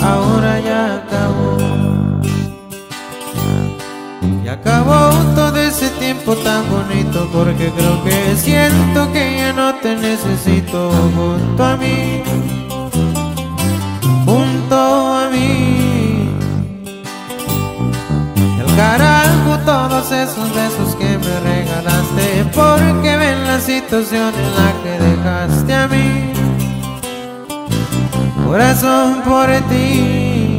ahora ya acabó. Y acabó todo ese tiempo tan bonito, porque creo que siento que ya no te necesito junto a mí, junto a mí. Y al carajo todos esos besos que me regalaste, porque ven la situación en la que dejaste a mí. Corazón, por ti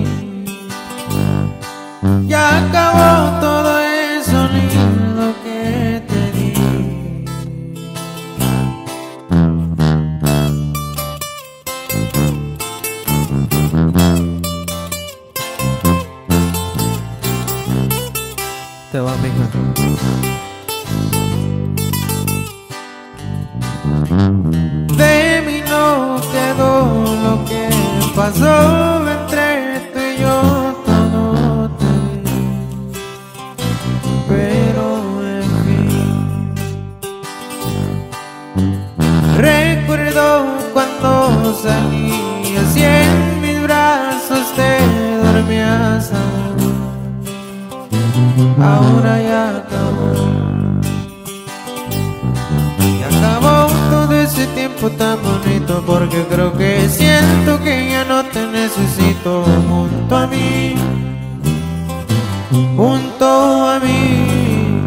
ya acabó todo eso lindo que te di. Te va, mija. De mí no quedó lo que pasó entre tú y yo, todo te di, pero en fin, recuerdo cuando salías y en mis brazos te dormías. Ahora ya acabó. Y acabó todo ese tiempo tan bonito, porque creo que siento que ya no te necesito junto a mí, junto a mí.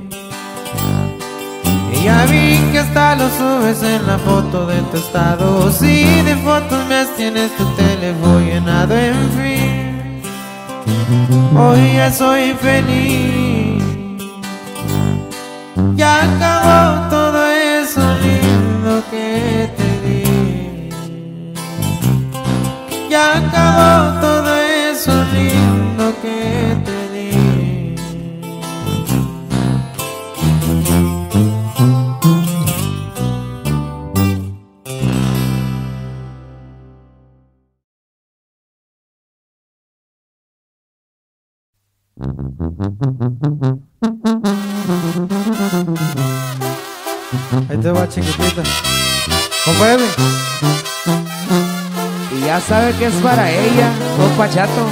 Y ya vi que hasta lo subes en la foto de tu estado. Si de fotos me tienes tu teléfono llenado, en fin. Hoy ya soy feliz. Ya acabó todo eso lindo que te di. Ya acabó todo eso lindo que te di. Ahí te va, chiquitita. Compadre. Y ya sabe que es para ella, compa Chato.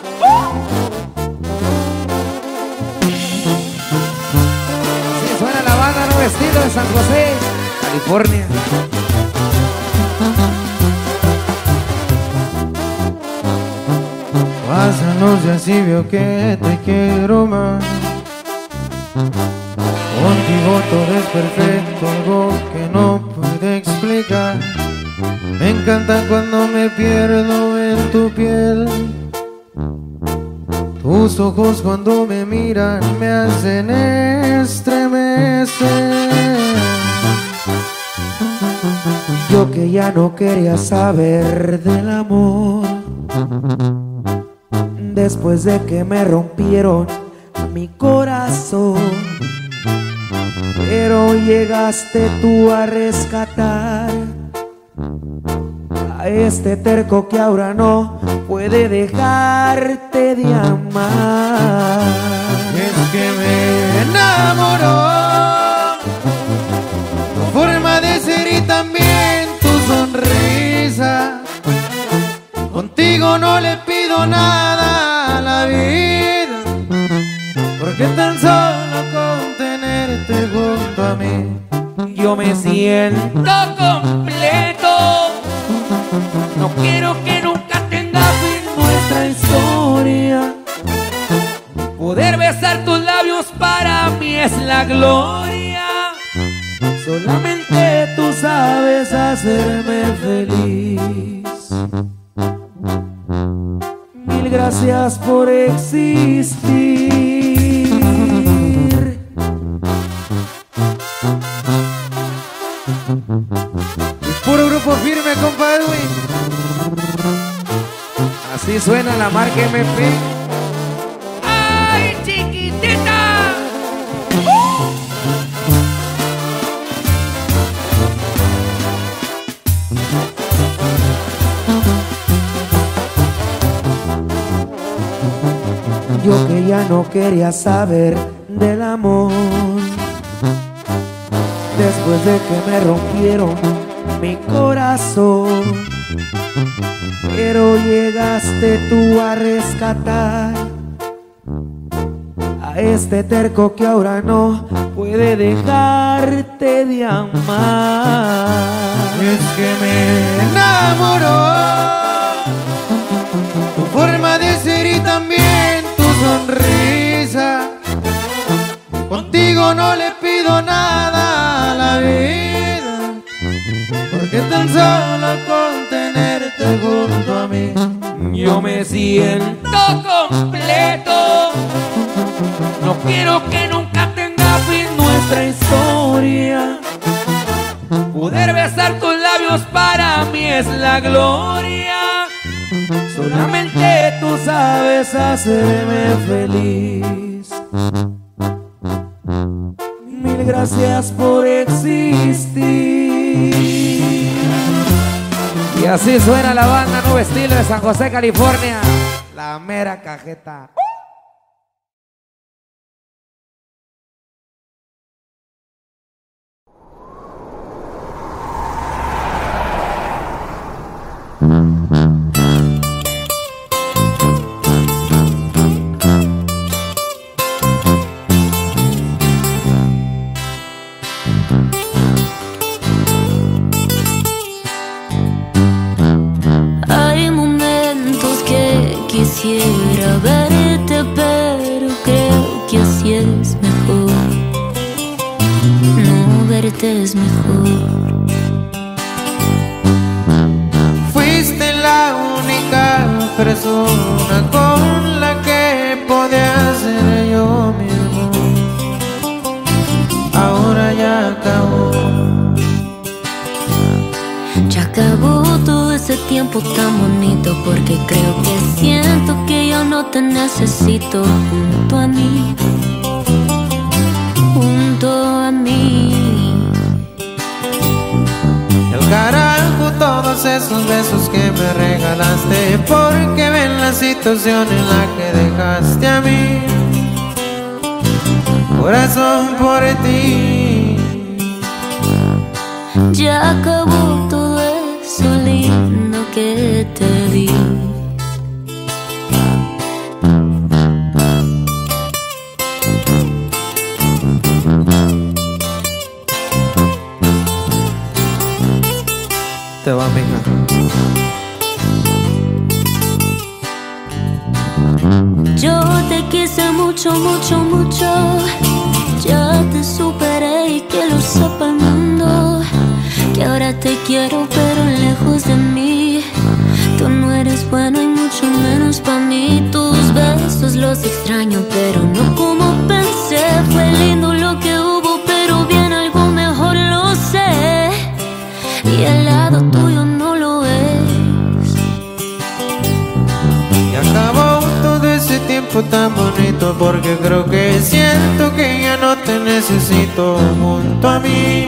Así suena la banda No Vestido de San José, California. Pasan los días y veo que te quiero más. Contigo todo es perfecto, algo que no puedo explicar. Me encanta cuando me pierdo en tu piel. Tus ojos cuando me miran me hacen estremecer. Yo que ya no quería saber del amor, después de que me rompieron mi corazón, pero llegaste tú a rescatar a este terco que ahora no puede dejarte de amar. Es que me enamoró tu forma de ser y también tu sonrisa. Contigo no le pido nada a la vida, porque tan solo con tenerte junto a mí yo me siento completo. No quiero que nunca tenga fin nuestra historia. Poder besar tus labios para mí es la gloria. Solamente tú sabes hacerme feliz. Mil gracias por existir. Puro grupo firme, compadre. Así suena la marca MP. ¡Ay, chiquitita! Yo que ya no quería saber del amor, después de que me rompieron mi corazón, pero llegaste tú a rescatar a este terco que ahora no puede dejarte de amar. Y es que me enamoró tu forma de ser y también tu sonrisa. Contigo no le pido nada a la vida, porque tan solo con tenerte junto a mí yo me siento completo. No quiero que nunca tenga fin nuestra historia. Poder besar tus labios para mí es la gloria. Solamente tú sabes hacerme feliz. Mil gracias por existir. Y así suena la banda Nuevo Estilo de San José, California. La mera cajeta. Hay momentos que quisiera verte, pero creo que así es mejor. No verte es mejor. Fuiste la única persona con la que podía ser yo mismo. Ahora ya acabó. Ya acabó todo ese tiempo tan bonito, porque creo que siento que yo no te necesito junto a mí. Junto a mí. El carajo todos esos besos que me regalaste, porque ven la situación en la que dejaste a mí. Corazón por ti. Ya acabó todo eso lindo que te di. Te va, mija. Yo te quise mucho, mucho, mucho. Ya te superé y que lo sepa el mundo. Que ahora te quiero pero lejos de mí. Tú no eres bueno y mucho menos para mí. Tus besos los extraño pero no como pensé. Fue lindo lo que hubo pero bien algo mejor lo sé. Y al lado tuyo no lo es. Y acabó todo ese tiempo tan bonito, porque creo que siento que ya no te necesito junto a mí.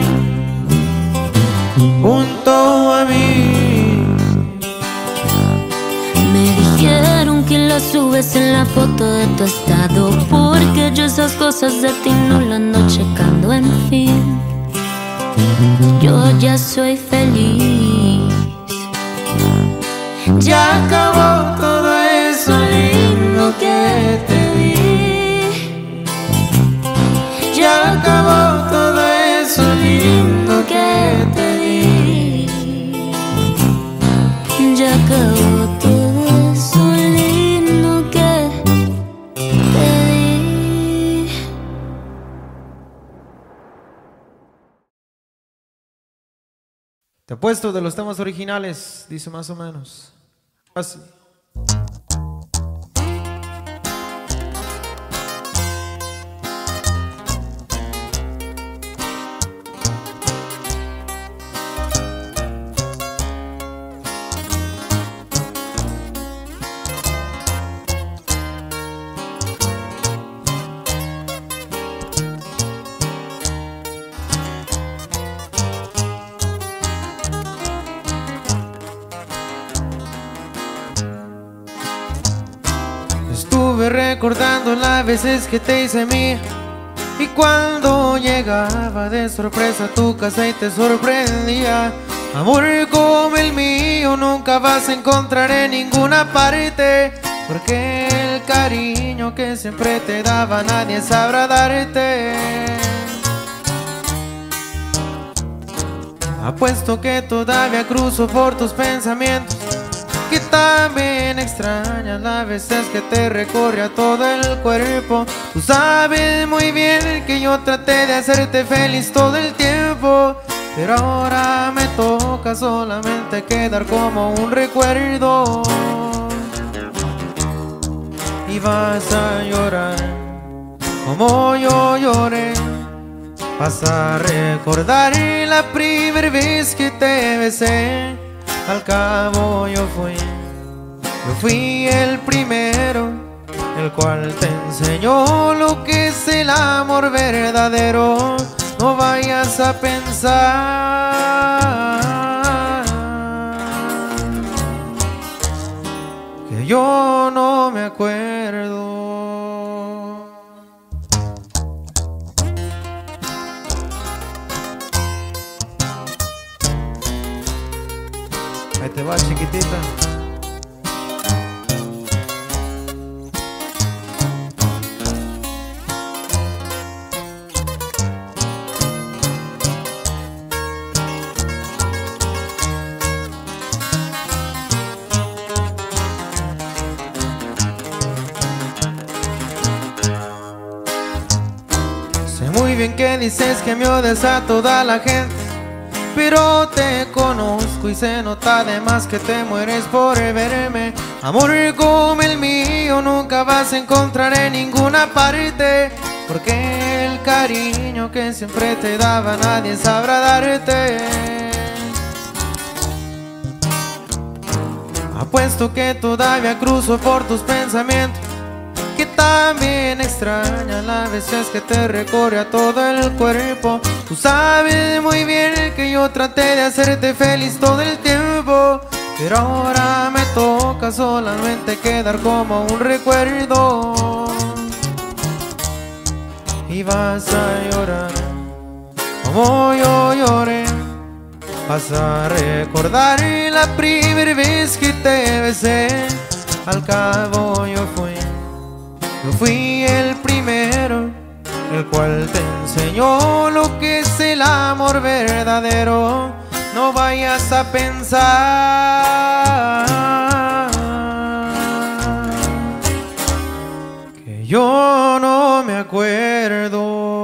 Junto a mí. Me dijeron que la subes en la foto de tu estado, porque yo esas cosas de ti no las ando checando, en fin. Yo ya soy feliz. Ya acabó todo eso lindo que te di. Ya acabó todo eso lindo que te di. Ya acabó todo eso lindo que te di. Te apuesto de los temas originales, dice más o menos así. Estuve recordando las veces que te hice mía, y cuando llegaba de sorpresa a tu casa y te sorprendía, Amor como el mío nunca vas a encontrar en ninguna parte, porque el cariño que siempre te daba nadie sabrá darte. Apuesto que todavía cruzo por tus pensamientos, que también extrañas las veces que te recorre a todo el cuerpo. Tú sabes muy bien que yo traté de hacerte feliz todo el tiempo, pero ahora me toca solamente quedar como un recuerdo. Y vas a llorar como yo lloré, vas a recordar la primera vez que te besé. Al cabo yo fui el primero, el cual te enseñó lo que es el amor verdadero. No vayas a pensar que yo no me acuerdo. Ahí te va, chiquitita. Sé muy bien que dices que me odias a toda la gente, pero te conozco y se nota además que te mueres por verme. Amor como el mío nunca vas a encontrar en ninguna parte, porque el cariño que siempre te daba nadie sabrá darte. Apuesto que todavía cruzo por tus pensamientos, que también extraña las veces que te recorre a todo el cuerpo. Tú sabes muy bien que yo traté de hacerte feliz todo el tiempo, pero ahora me toca solamente quedar como un recuerdo. Y vas a llorar como yo lloré, vas a recordar la primera vez que te besé. Al cabo yo fui el primero, el cual te enseñó lo que es el amor verdadero. No vayas a pensar que yo no me acuerdo.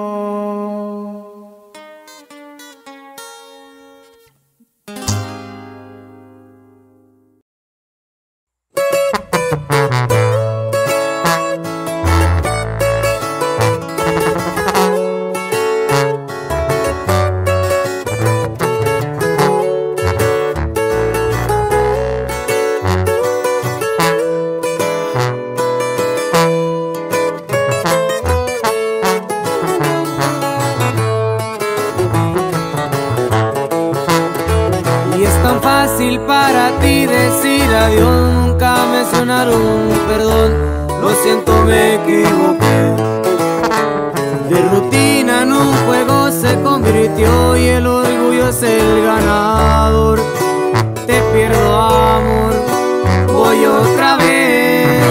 Para ti decir adiós, nunca mencionar un perdón. Lo siento, me equivoqué. De rutina en un juego se convirtió y el orgullo es el ganador. Te pierdo, amor, voy otra vez.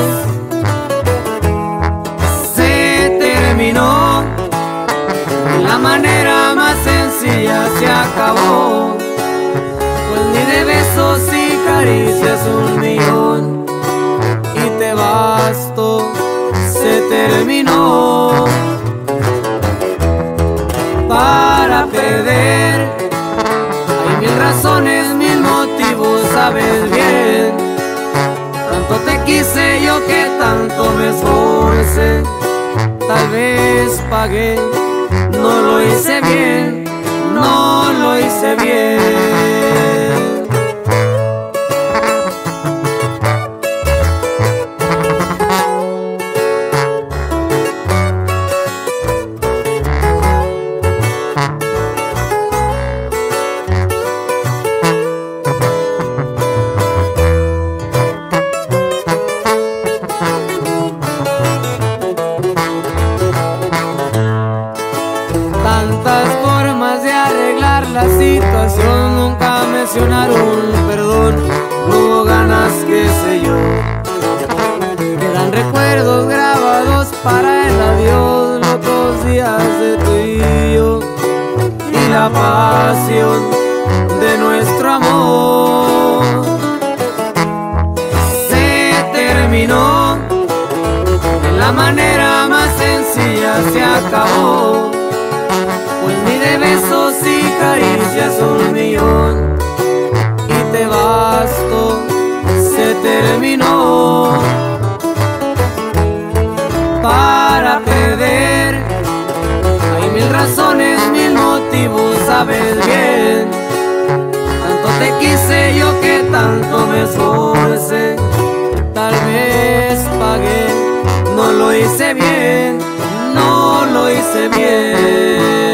Se terminó, la manera más sencilla se acabó. Ni de besos y caricias un millón, y te basto, se terminó. Para perder hay mil razones, mil motivos, sabes bien. Tanto te quise yo que tanto me esforcé. Tal vez pagué, no lo hice bien, no lo hice bien. Tantas formas de arreglar la situación, nunca terminó, de la manera más sencilla se acabó. Pues ni de besos y caricias 1.000.000 y te basto, se terminó. Para perder hay 1000 razones, 1000 motivos, sabes bien. Tanto te quise yo que tanto me esforcé. Tal vez pagué, no lo hice bien, no lo hice bien.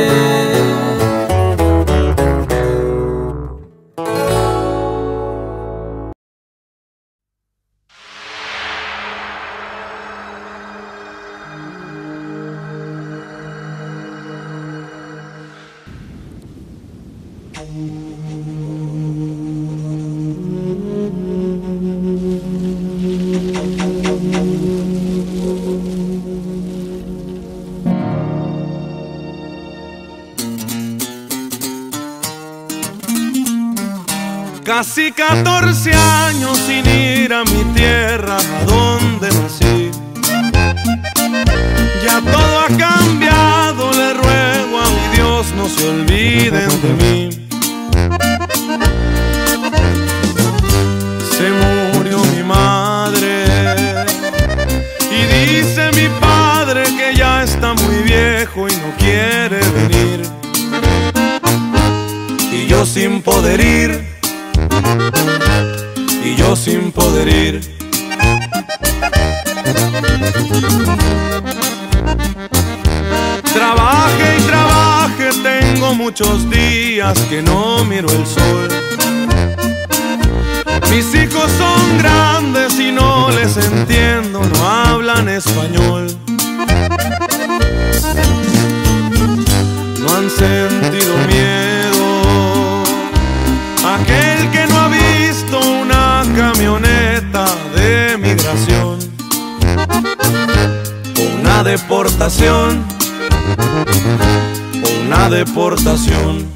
Casi 14 años sin ir a mi tierra, a donde nací. Ya todo ha cambiado, le ruego a mi Dios no se olviden de mí. Se murió mi madre y dice mi padre que ya está muy viejo y no quiere venir. Y yo sin poder ir, y yo sin poder ir. Trabaje y trabaje, tengo muchos días que no miro el sol. Mis hijos son grandes y no les entiendo, no hablan español. No han sentido miedo, aquel que no ha visto una camioneta de migración o una deportación, o una deportación.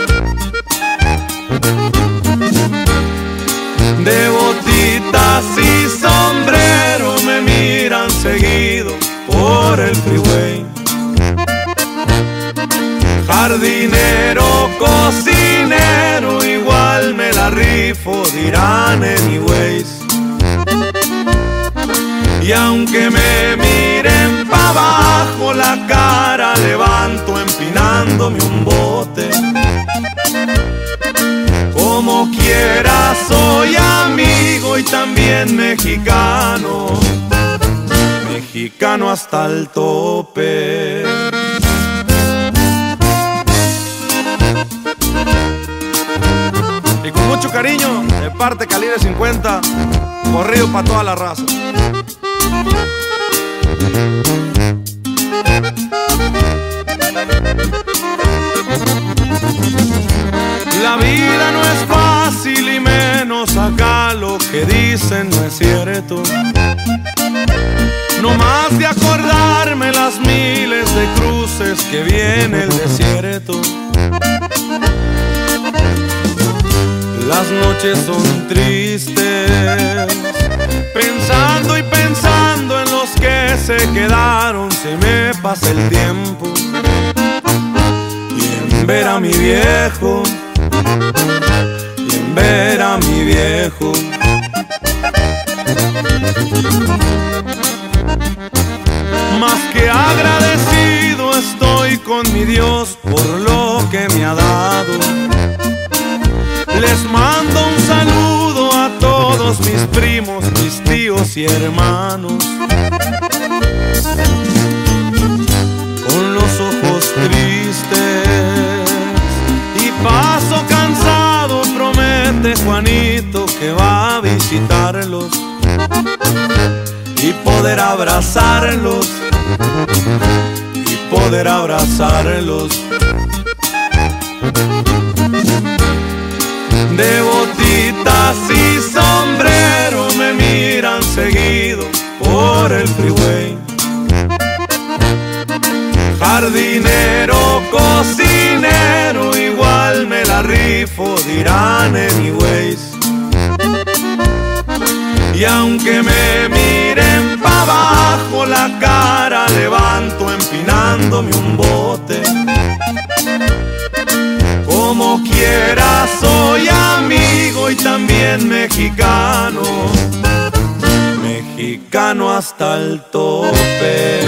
De botitas y sombrero me miran seguido por el freeway. Jardinero, cocinero, igual me la rifo, dirán anyways. Y aunque me miren pa' abajo, la cara levanto empinándome un bote. Como quiera soy amigo y también mexicano, mexicano hasta el tope. Y con mucho cariño, de parte Calibre 50, corrido pa' toda la raza. La vida no es fácil y menos acá lo que dicen no es cierto. No más de acordarme las miles de cruces que viene el desierto. Las noches son tristes, pensando y pensando en los que se quedaron, se me pasa el tiempo. Y en ver a mi viejo, y en ver a mi viejo. Más que agradecido estoy con mi Dios por lo que me ha dado. Les mando un saludo a todos mis primos, mis tíos y hermanos. Con los ojos tristes y paso cansado, promete Juanito que va a visitarlos y poder abrazarlos, y poder abrazarlos. De botitas y sombrero me miran seguido por el freeway. Jardinero, cocinero, igual me la rifo, dirán anyways. Y aunque me miren pa' abajo, la cara levanto empinándome un bote. Como quiera soy amigo y también mexicano, mexicano hasta el tope.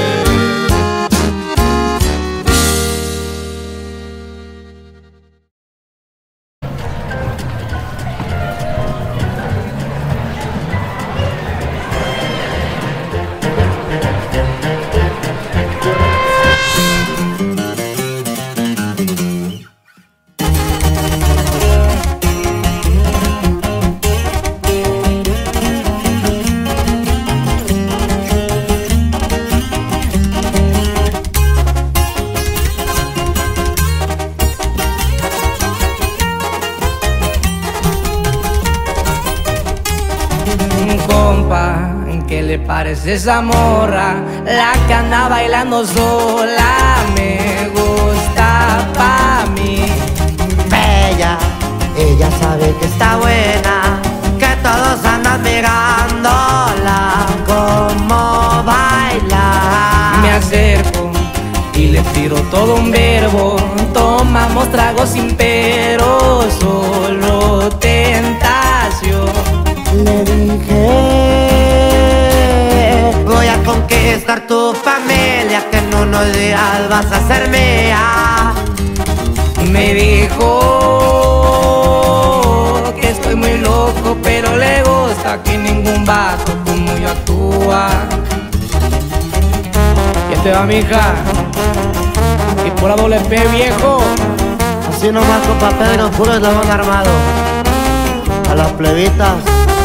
¿Qué le parece esa morra? La que anda bailando sola me gusta pa' mí. Bella, ella sabe que está buena, que todos andan mirándola como baila. Me acerco y le tiro todo un verbo. Tomamos tragos sin pero, solo tentación. Le dije, voy a conquistar tu familia, que en unos días vas a ser mía. Me dijo que estoy muy loco, pero le gusta que ningún vato como yo actúa. Y te va, mija, y por la doble P, viejo. Así nomás con papel y los puros eslabón armado. A las plebitas.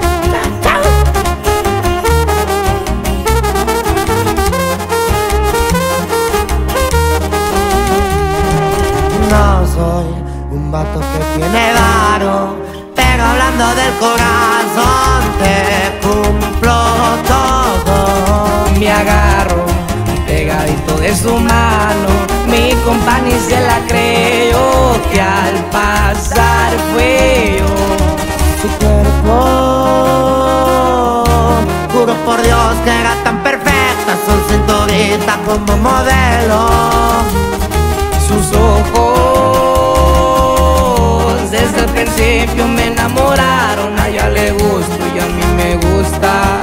No soy un vato que tiene varo, pero hablando del corazón te cumplo todo. Me agarro pegadito de su mano, mi compa ni se la creyó, que al pasar fue yo. Su cuerpo, juro por Dios que era tan perfecta, su cinturita como modelo. Sus ojos desde el principio me enamoraron, a ella le gusto y a mí me gusta.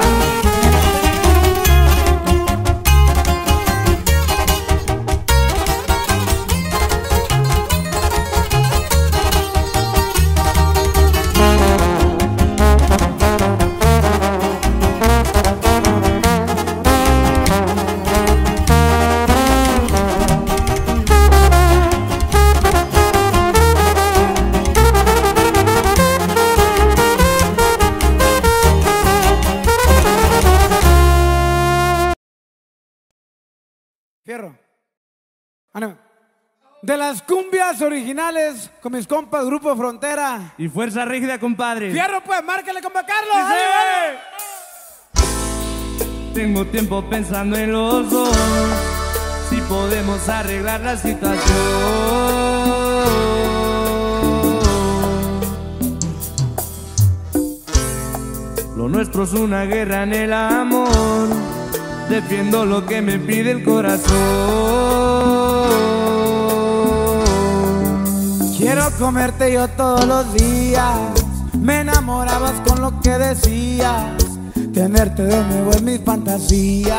Fierro. Ánimo. De las cumbias originales con mis compas Grupo Frontera. Y Fuerza Rígida, compadre. Fierro, pues, márcale, compa Carlos. Tengo tiempo pensando en los dos, si podemos arreglar la situación. Lo nuestro es una guerra en el amor, defiendo lo que me pide el corazón. Quiero comerte yo todos los días, me enamorabas con lo que decías, tenerte de nuevo en mis fantasías.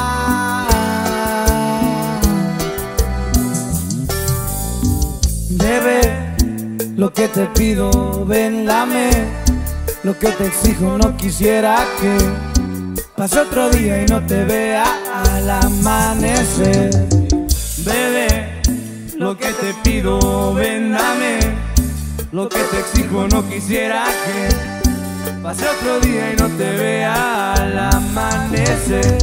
Bebé, lo que te pido, ven, dame. Lo que te exijo, no quisiera que pase otro día y no te vea al amanecer. Bebé, lo que te pido, ven, dame. Lo que te exijo, no quisiera que pase otro día y no te vea al amanecer.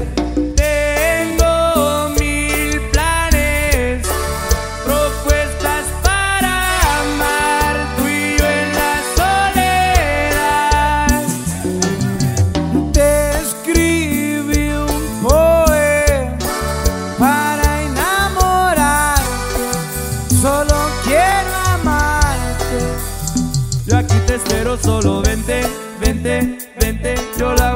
Tengo 1000 planes, propuestas para amar, tú y yo en la soledad. Te escribí un poema para enamorarte, solo quiero amarte. Yo aquí te espero, solo vente, vente, vente. Yo la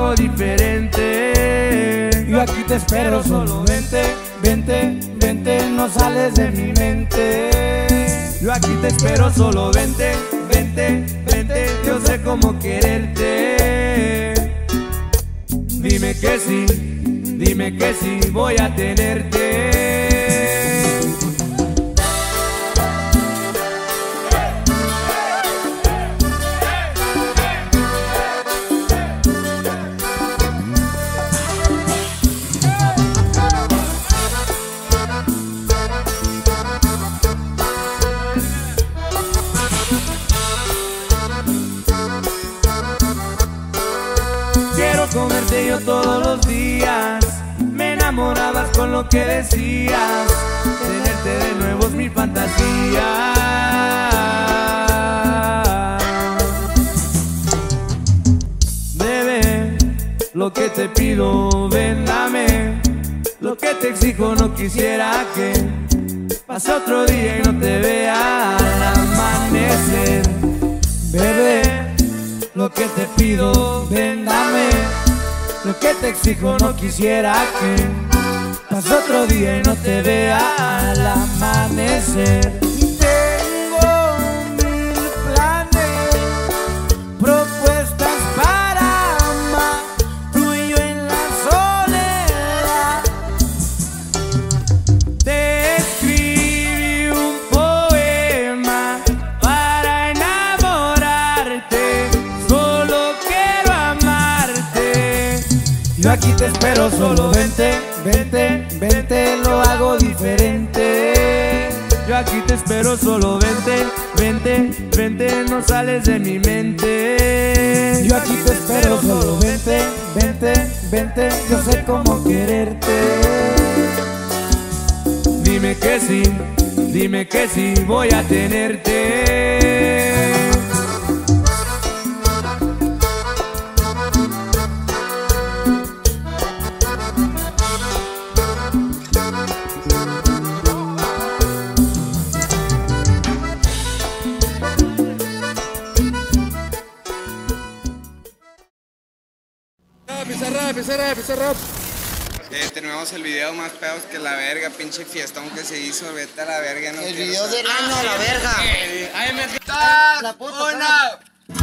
te espero, solo vente, vente, vente, no sales de mi mente. Yo aquí te espero, solo vente, vente, vente, yo sé cómo quererte. Dime que sí, voy a tenerte. Comerte yo todos los días, me enamorabas con lo que decías, tenerte de nuevo es mi fantasía. Bebé, lo que te pido, ven, dame, lo que te exijo, no quisiera que pase otro día y no te vea al amanecer. Bebé, lo que te pido, ven, dame, lo que te exijo, no quisiera que pase otro día y no te vea al amanecer. Tengo 1000 planes, propuestas para amar, tú y yo en la soledad. Te escribí un poema para enamorarte, solo quiero amarte. Yo aquí te espero, solo vente, vente, vente, lo hago diferente. Yo aquí te espero, solo vente, vente, vente, no sales de mi mente. Yo aquí te espero, solo vente, vente, vente, yo sé cómo quererte. Dime que sí, voy a tenerte. Pizarra. Tenemos el video más pedos que la verga, pinche fiestón que se hizo, vete a la verga. No el video del año a la verga. La puta.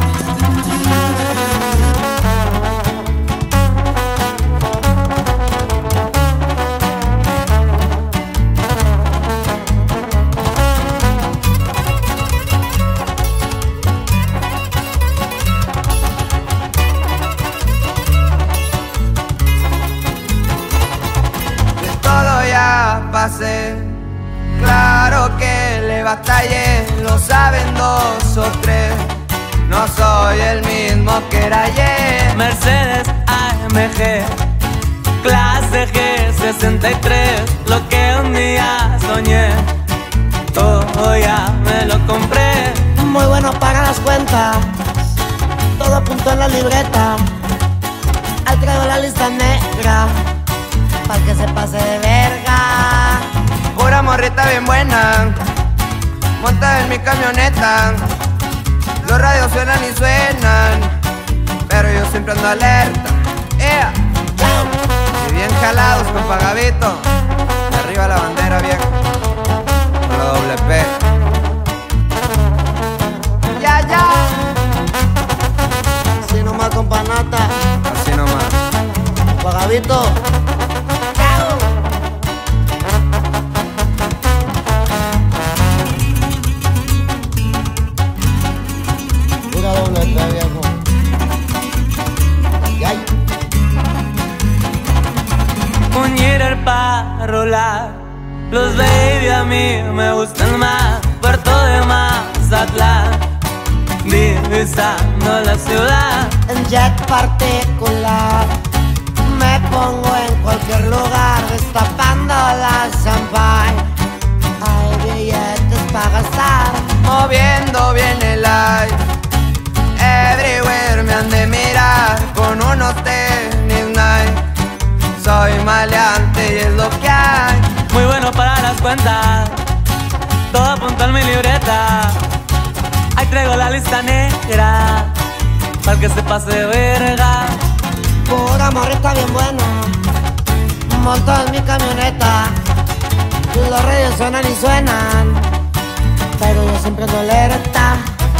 Pasé, claro que le batallé, lo saben 2 o 3. No soy el mismo que era ayer. Mercedes AMG, clase G63, lo que un día soñé, todo ya me lo compré. Muy bueno para las cuentas, todo apuntó en la libreta. Ahí traigo la lista negra, pa' que se pase de verga. Pura morrita bien buena, monta en mi camioneta. Los radios suenan y suenan, pero yo siempre ando alerta. Y bien jalados con Pagavito, de arriba la bandera vieja, con la doble P. Ya. Así nomás con panata, Así nomás. Pagavito. Un Jeter para rolar, los baby a mí me gustan más. Puerto de Mazatlán, divisando la ciudad. En jet particular, me pongo en cualquier lugar, destapando la champagne. Hay billetes para gastar, moviendo bien el light. Everywhere me han de mirar con unos tenis Nike. Soy maleante y es lo que hay. Muy bueno para las cuentas, todo apunto en mi libreta. Ahí traigo la lista negra, para que se pase de verga. pura morrita bien buena, monto en mi camioneta, los radios suenan y suenan, pero yo siempre ando alerta.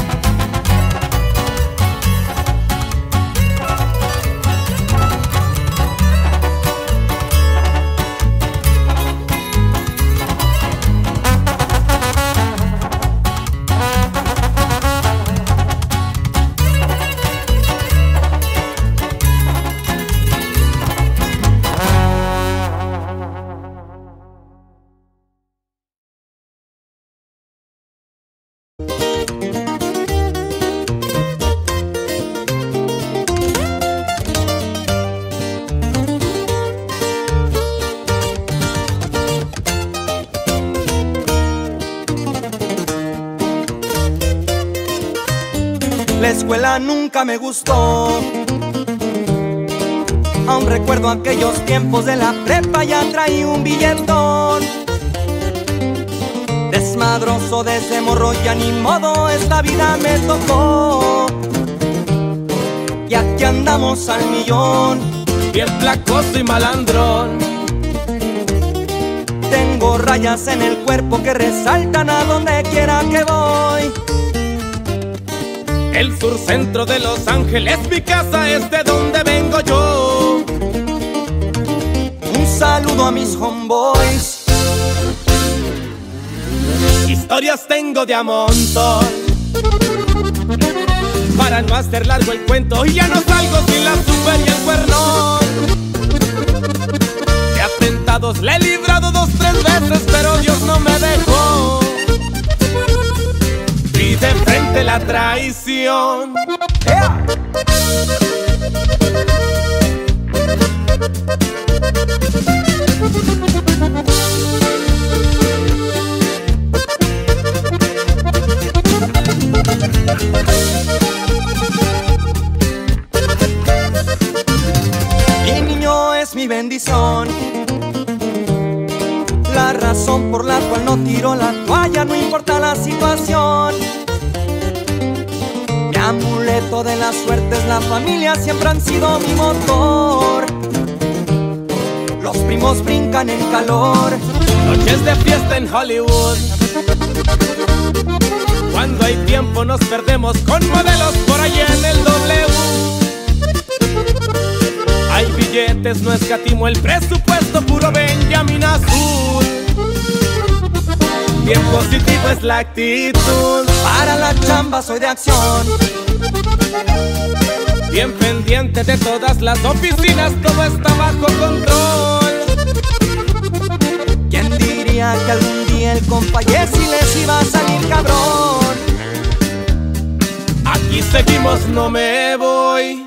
La escuela nunca me gustó. Aún recuerdo aquellos tiempos de la prepa, ya traí un billetón. Desmadroso desde morro, ya ni modo, esta vida me tocó. Y aquí andamos al millón, bien placoso y malandrón. Tengo rayas en el cuerpo que resaltan a donde quiera que voy. El sur centro de Los Ángeles, mi casa, es de donde vengo yo. Un saludo a mis homeboys. Historias tengo de a montón. Para no hacer largo el cuento, y ya no salgo sin la super y el cuernón. De atentados le he librado 2, 3 veces, pero Dios no me dejó. Y de frente la traición. Mi niño es mi bendición, la razón por la cual no tiro la toalla, no importa la situación. Mi amuleto de la suerte es la familia, siempre han sido mi motor. Los primos brincan en calor, noches de fiesta en Hollywood. Cuando hay tiempo nos perdemos con modelos por allá en el W. Hay billetes, no escatimo el presupuesto, puro Benjamin Azul. Bien positivo es la actitud, para la chamba soy de acción. Bien pendiente de todas las oficinas, todo está bajo control. ¿Quién diría que algún día el compa Jessy les iba a salir cabrón? Aquí seguimos, no me voy.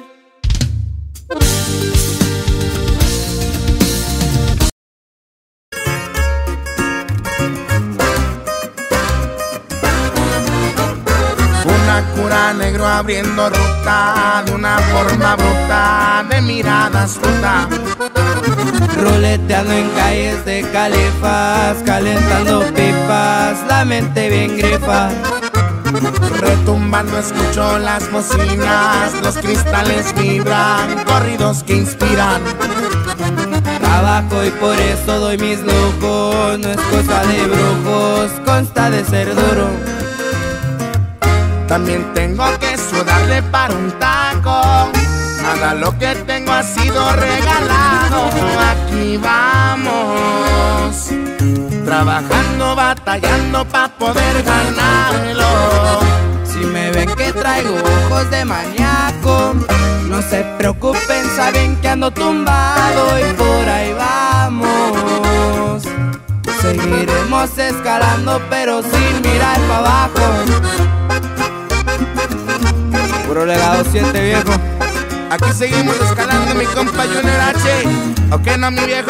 Cura negro abriendo ruta de una forma bruta, de miradas ruta. Roleteando en calles de Califas, calentando pipas, la mente bien grifa. Retumbando escucho las bocinas, los cristales vibran, corridos que inspiran. Trabajo y por eso doy mis lujos, no es cosa de brujos, consta de ser duro. También tengo que sudarle para un taco, nada lo que tengo ha sido regalado. Aquí vamos, trabajando, batallando pa' poder ganarlo. Si me ven que traigo ojos de maníaco, no se preocupen, saben que ando tumbado y por ahí vamos. Seguiremos escalando pero sin mirar para abajo. Puro legado 7, viejo. Aquí seguimos escalando, mi compa Junior H. ¿Ok, no, mi viejo?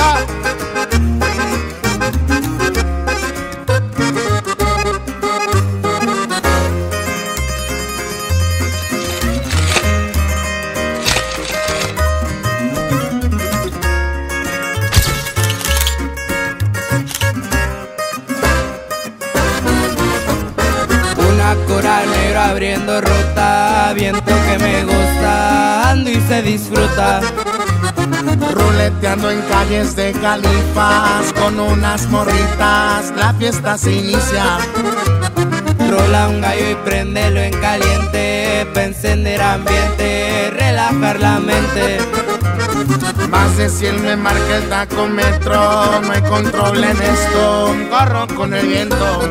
Coral negro abriendo ruta, viento que me gusta, ando y se disfruta. Ruleteando en calles de Califas con unas morritas, la fiesta se inicia. Rola un gallo y préndelo en caliente, pa' encender ambiente, relajar la mente. Más de 100 me marca el tacómetro, no hay control en esto, corro con el viento.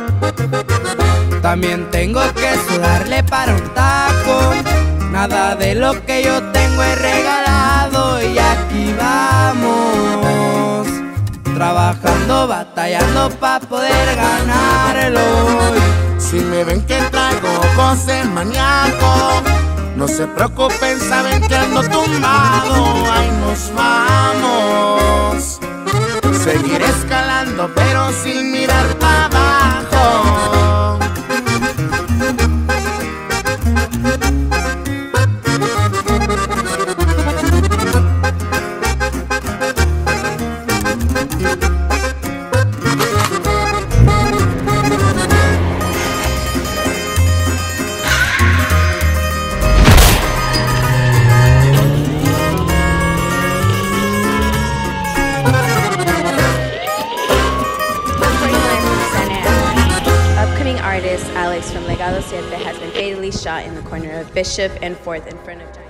También tengo que sudarle para un taco, nada de lo que yo tengo es regalado. Y aquí vamos, trabajando, batallando pa' poder ganarlo. Si me ven que traigo ojos de maníaco, no se preocupen, saben que ando tumbado. Ahí nos vamos, seguiré escalando pero sin mirar para abajo. Alex from Legado 7 has been fatally shot in the corner of Bishop and 4th in front of Giants.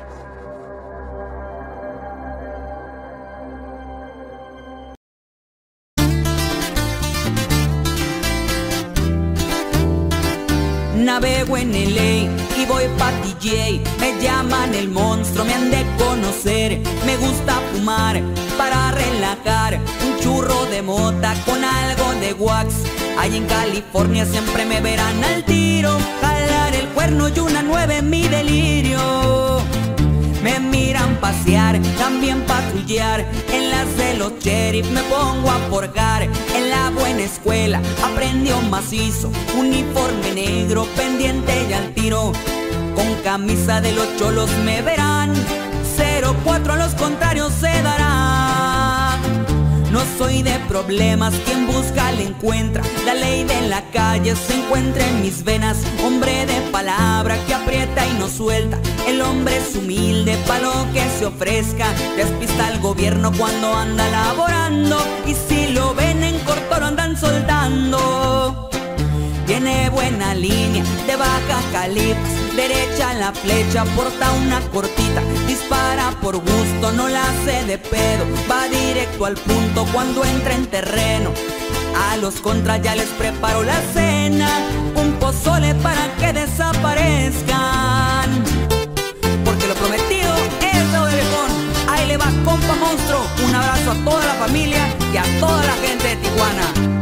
Navego en LA y voy pa' DJ. Me llaman el monstruo, me han de conocer. Me gusta fumar para relajar, un churro de mota con algo de wax. Allí en California siempre me verán al tiro, jalar el cuerno y una 9 en mi delirio. Me miran pasear, también patrullar. En las de los sheriff me pongo a forjar. En la buena escuela aprendió macizo, uniforme negro, pendiente y al tiro. Con camisa de los cholos me verán, 04 a los contrarios se dará. No soy de problemas, quien busca le encuentra. La ley de la calle se encuentra en mis venas. Hombre de palabra que aprieta y no suelta. El hombre es humilde pa' lo que se ofrezca. Despista al gobierno cuando anda laborando, y si lo ven en corto lo andan soltando. Tiene buena línea de baja calibres, derecha la flecha, porta una cortita. Dispara por gusto, no la hace de pedo, va directo al punto cuando entra en terreno. A los contras ya les preparo la cena, un pozole para que desaparezcan. Porque lo prometido es deuda de viejón. Ahí le va, compa monstruo. Un abrazo a toda la familia y a toda la gente de Tijuana.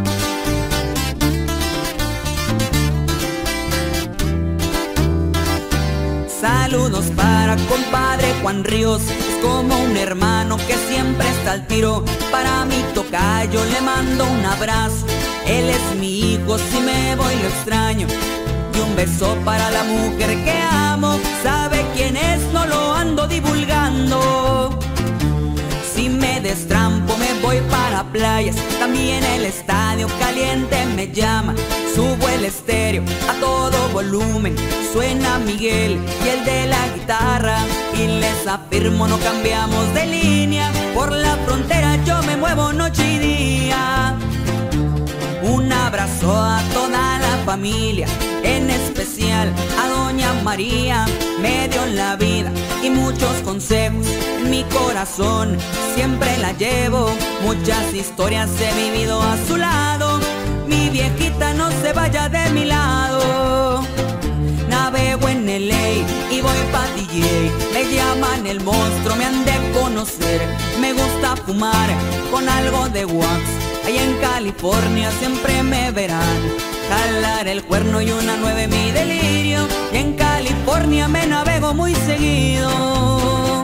Saludos para compadre Juan Ríos, es como un hermano que siempre está al tiro. Para mi tocayo le mando un abrazo, él es mi hijo, si me voy lo extraño. Y un beso para la mujer que amo, sabe quién es, no lo ando divulgando. Si me destrampo me voy para playas, también el estadio caliente me llama. Subo el estéreo a todo volumen, suena Miguel y el de la guitarra. Y les afirmo no cambiamos de línea, por la frontera yo me muevo noche y día. Un abrazo a toda la familia, en especial a doña María. Me dio la vida y muchos consejos, en mi corazón siempre la llevo. Muchas historias he vivido a su lado, mi viejita no se vaya de mi lado. Navego en LA y voy pa' DJ, me llaman el monstruo, me han de conocer. Me gusta fumar con algo de wax, allá en California siempre me verán. Jalar el cuerno y una 9 mi delirio, y en California me navego muy seguido.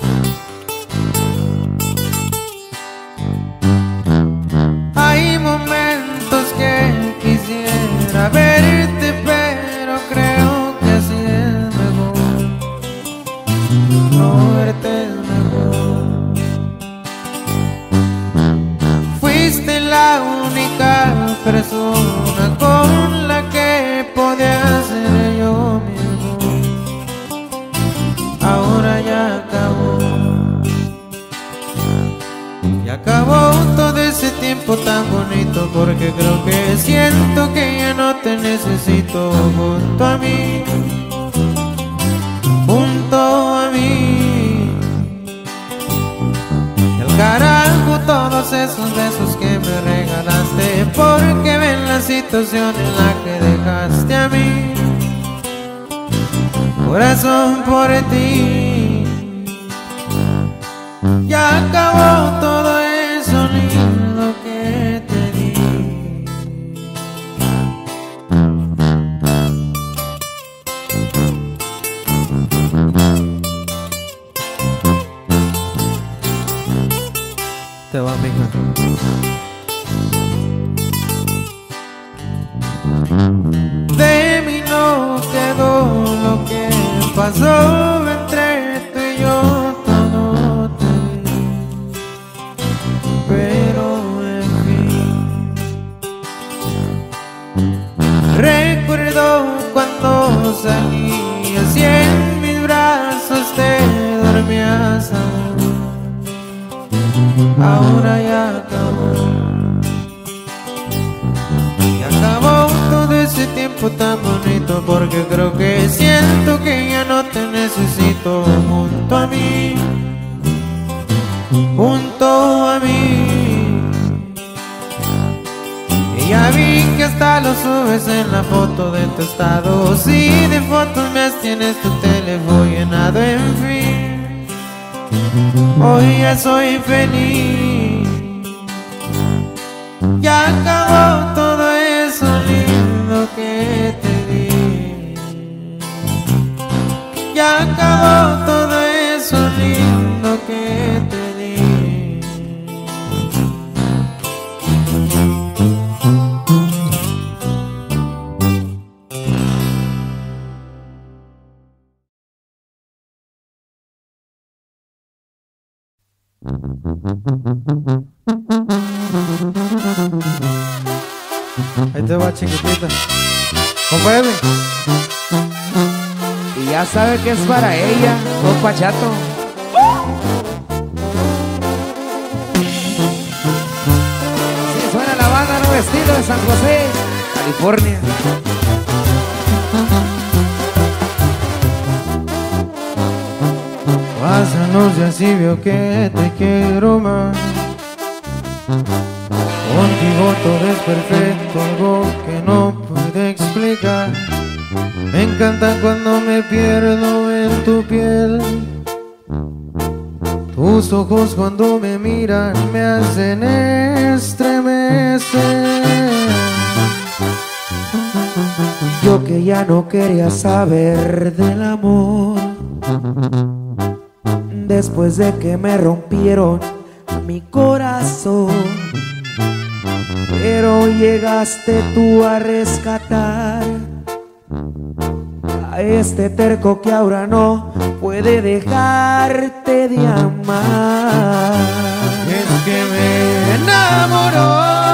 Hay momentos para verte, pero creo que así es mejor. No verte es mejor. Fuiste la única persona con la que podía ser yo mismo. Ahora ya acabó. Y acabó todo ese tiempo tan bonito, porque creo que siento que ya no te necesito junto a mí, junto a mí. Y al carajo todos esos besos que me regalaste, porque ven la situación en la que dejaste a mí. Corazón, por ti ya acabó todo eso lindo que te di. Te va, mija. De mí no quedó lo que pasó entre tú y yo. Recuerdo cuando salías y en mis brazos te dormías aún. Ahora ya acabó. Y acabó todo ese tiempo tan bonito, porque creo que siento que ya no te necesito junto a mí, junto a mí. Ya vi que hasta lo subes en la foto de tu estado. Si de fotos me tienes tu teléfono llenado, en fin. Hoy ya soy feliz. Ya acabó todo eso lindo que te di. Ya acabó todo eso lindo que te di. Ahí te va, chiquitita. Compadre. Y ya sabe que es para ella, compa Chato. Así suena la banda Nuevo Estilo de San José, California. Pasan los días y veo que te quiero más. Contigo todo es perfecto, algo que no puedo explicar. Me encanta cuando me pierdo en tu piel. Tus ojos cuando me miran me hacen estremecer. Yo que ya no quería saber del amor, después de que me rompieron mi corazón, pero llegaste tú a rescatar a este terco que ahora no puede dejarte de amar. Es que me enamoró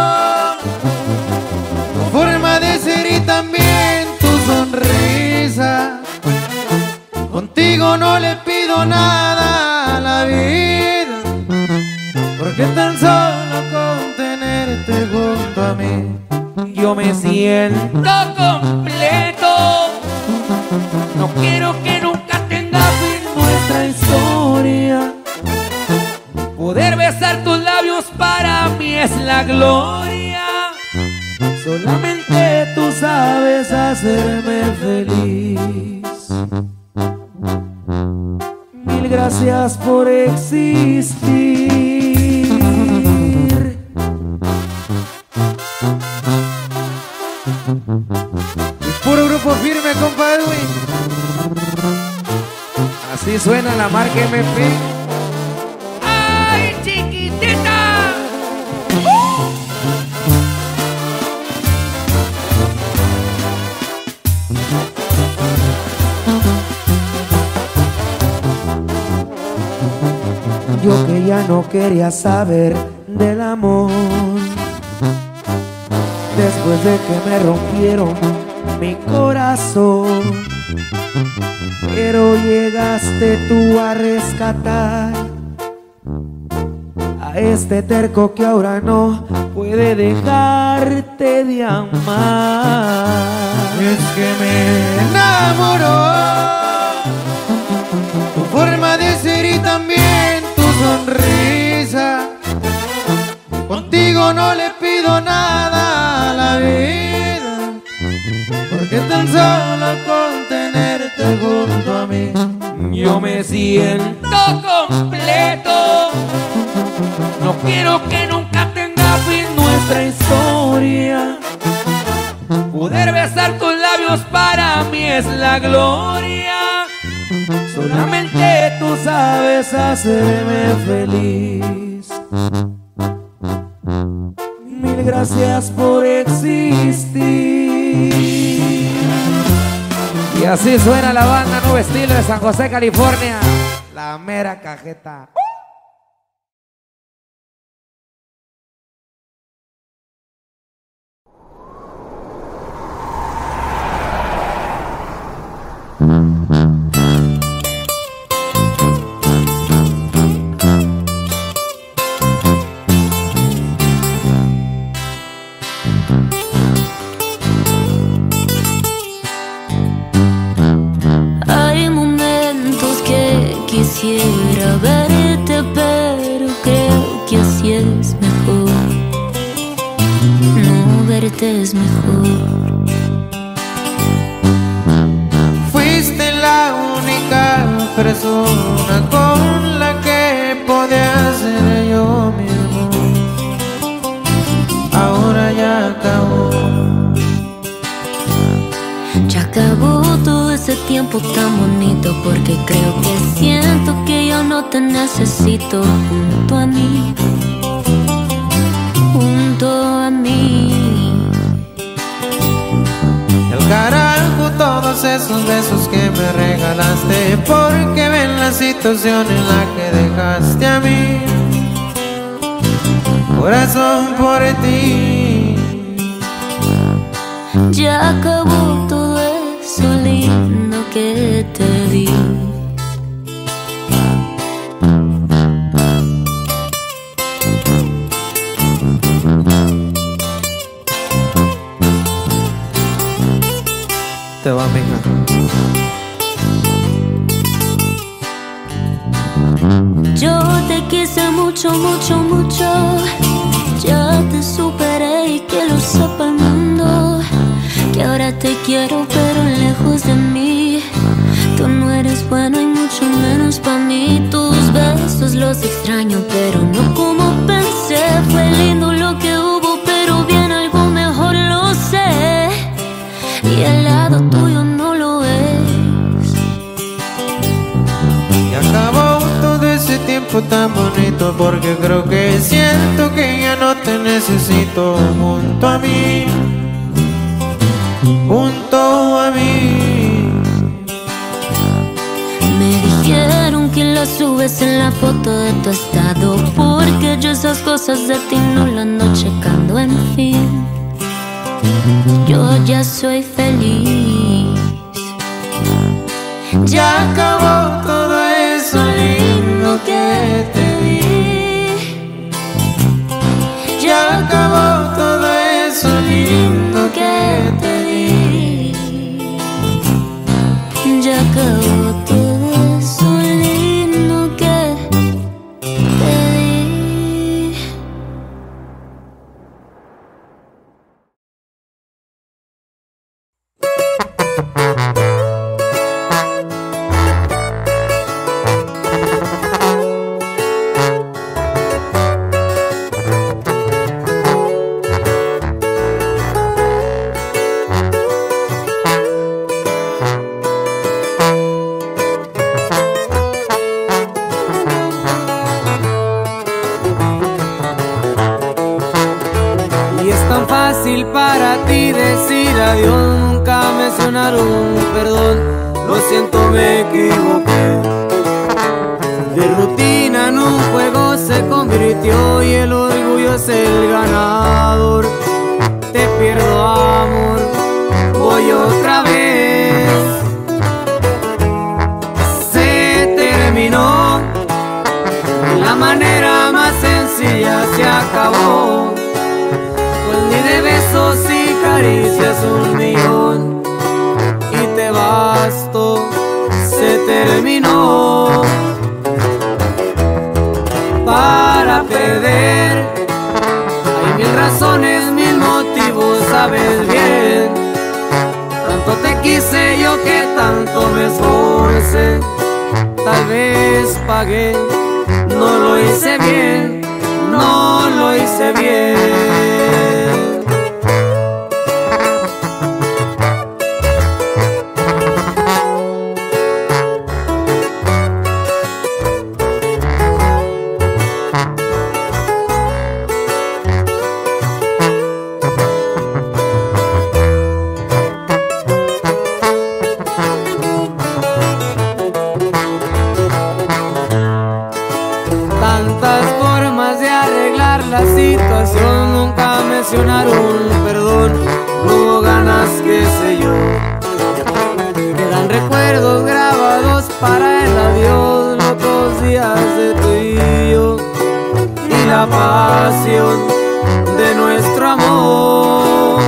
tu forma de ser y también tu sonrisa. Contigo no le pido nada a la vida, porque tan solo con tenerte junto a mí yo me siento completo. No quiero que nunca tenga fin nuestra historia. Poder besar tus labios para mí es la gloria. Solamente tú sabes hacerme feliz. Mil gracias por existir. Puro grupo firme, compadre. Así suena la marca MP. ¡Ay, chiquitita! ya no quería saber del amor. Después de que me rompieron mi corazón, pero llegaste tú a rescatar a este terco que ahora no puede dejarte de amar. Y es que me enamoró tu forma de ser y también tu sonrisa. Contigo no le pido nada a la vida, porque tan solo con tenerte junto a mí yo me siento completo. No quiero que nunca tenga fin nuestra historia. Poder besar tus labios para mí es la gloria. Solamente tú sabes hacerme feliz. Mil gracias por existir. Y así suena la banda Nuevo Estilo de San José, California. La mera cajeta. Hay momentos que quisiera verte, pero creo que así es mejor. No verte es mejor. Fuiste la única persona con la que podía ser yo mismo. Ahora ya acabó. Ya acabó todo ese tiempo tan bonito, porque creo que siento que yo no te necesito junto a mí. Junto a mí. El carajo todos esos besos que me regalaste, porque ven la situación en la que dejaste a mí. Corazón por ti. Ya acabó todo eso lindo que te di. Te va, mija. Yo te quise mucho, mucho, mucho. Ya te superé y que lo sepa el mundo. Que ahora te quiero pero lejos de mí. Tú no eres bueno y mucho menos para mí. Tus besos los extraño pero no como pensé. Fue lindo lo que hubo pero bien algo mejor lo sé. Y al lado tuyo no lo es. Y acabó todo ese tiempo tan bonito, porque creo que siento que ya no te necesito junto a mí. Junto a mí. Me dijeron que la subes en la foto de tu estado, porque yo esas cosas de ti no las ando checando, en fin. Yo ya soy feliz. Ya acabó todo eso lindo que te di. Ya acabó todo eso lindo que te di. Ya acabó todo eso lindo que te di. Fácil para ti decir adiós, nunca mencionaron perdón. Lo siento, me equivoqué. De rutina en un juego se convirtió y el orgullo es el ganador. Te pierdo amor, voy otra vez. Se terminó, la manera más sencilla se acabó. Pues ni de besos y caricias 1.000.000 y te basto, se terminó. Para perder hay 1000 razones, 1000 motivos, sabes bien. Tanto te quise yo que tanto me esforcé. Tal vez pagué, no lo hice bien, no lo hice bien. Tantas formas de arreglar la situación, nunca mencionaron perdón. No hubo ganas, qué sé yo. Quedan recuerdos grabados para el adiós, locos días de tú y yo, y la pasión de nuestro amor.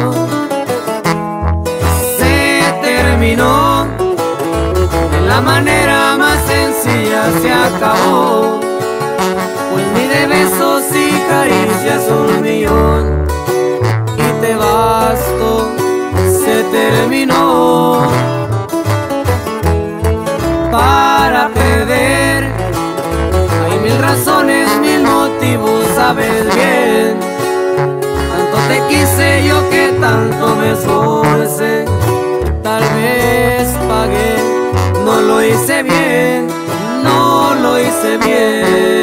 Se terminó, de la manera más sencilla se acabó. Pues ni de besos y caricias 1.000.000 y te basto, se terminó. Para perder hay 1000 razones, 1000 motivos, sabes bien. Tanto te quise yo que tanto me esforcé. Tal vez pagué, no lo hice bien, no lo hice bien.